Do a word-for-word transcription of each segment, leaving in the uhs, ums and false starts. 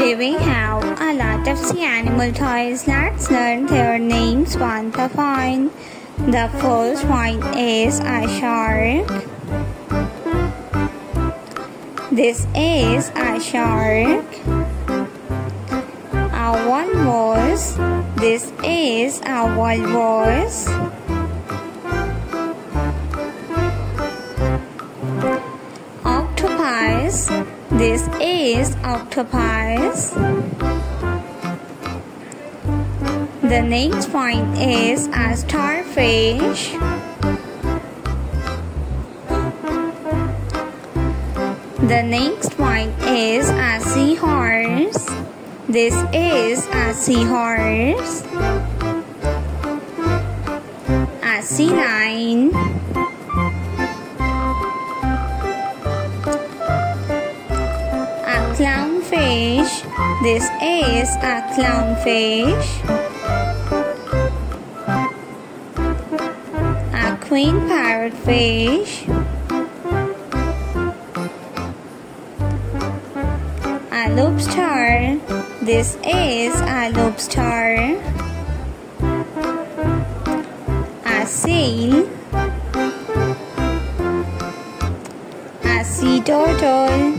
Today we have a lot of sea animal toys. Let's learn their names one by one. The first one is a shark. This is a shark. A walrus. This is a walrus. Octopus. This is octopus. The next one is a starfish. The next one is a seahorse. This is a seahorse. A sea lion. A clownfish. This is a clownfish. A queen parrotfish. A lobster. This is a lobster. A seal. A sea turtle.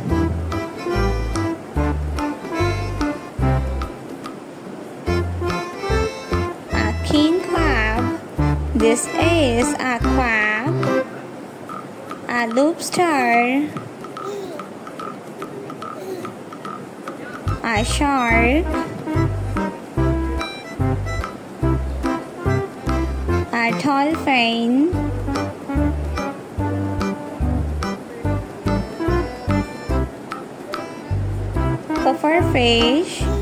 A king crab. This is a crab. A lobster. A shark. A dolphin. Pufferfish.